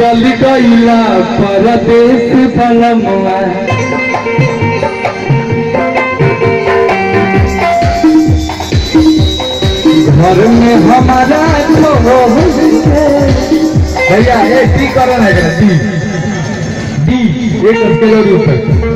चल गईला परदेश बलमुआ घर में हमारा भैया ये डी करना है डी डी एक कैलोरी ऊपर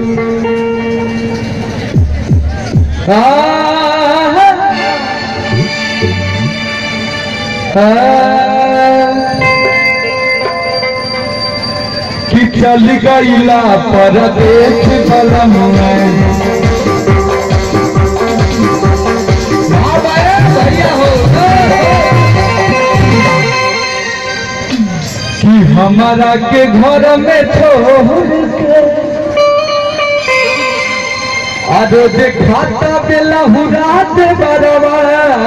कि चल गईला परदेश बलमुआ कि हमारा के घर में छोड़ के आदो जे खाता बेला हुरात बरवा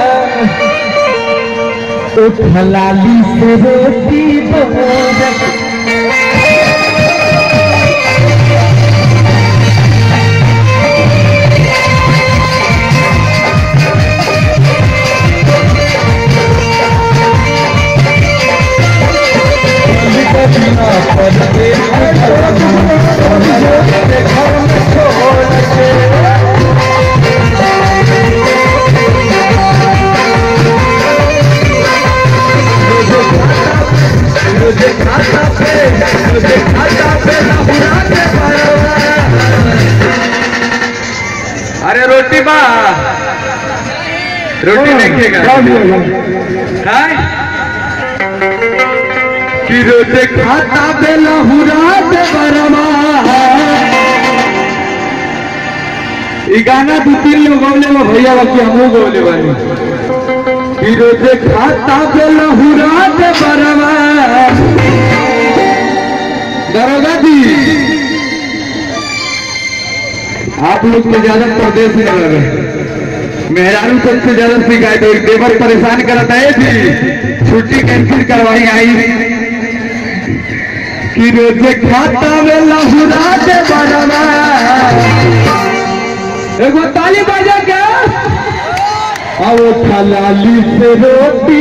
तो थलाली से रोटी बोल अरे रोटी बा रोटी देखिएगा कि रोटे खाता बेला हुरात बरमा ई गाना दो तीन लोग गौले में भैया बाकी हम गौले वाली कि रोटे खाता बेला हुरात बरमा दरोगा जी आप लोग तो ज्यादा प्रदेश में लग रहे मेहरारू सबसे ज्यादा शिकायत है देवर परेशान करता है जी छुट्टी कैंसिल करवाई आई कि रोजे खाता में लहुरा दे बरवा एगो ताली बजा के और थलाली से रोटी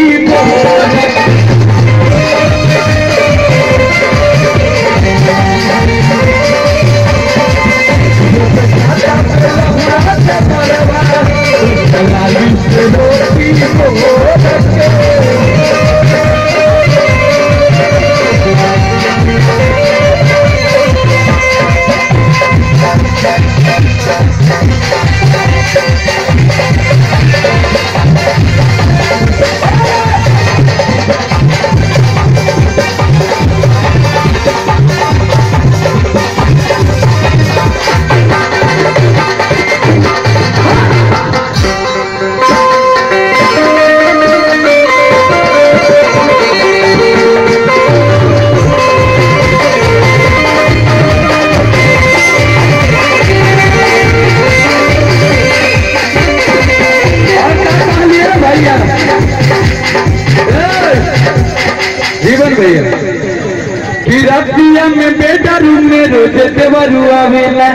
जीवन भैया कि रतिया में बेटा रूम में रोजे देवरुआ वेला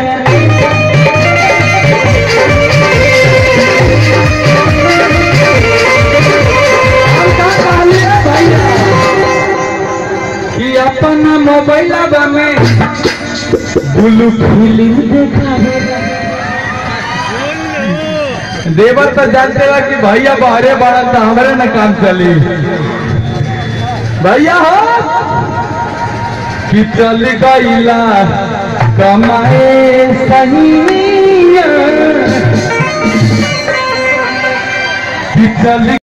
कि अपना मोबाइल में ब्लू फिल्म देखा देवर तो जानते हैं कि भैया बाहरे बाड़ा तो हमारे न काम चली भैया हो कि चल गईला कमाए सही कि चल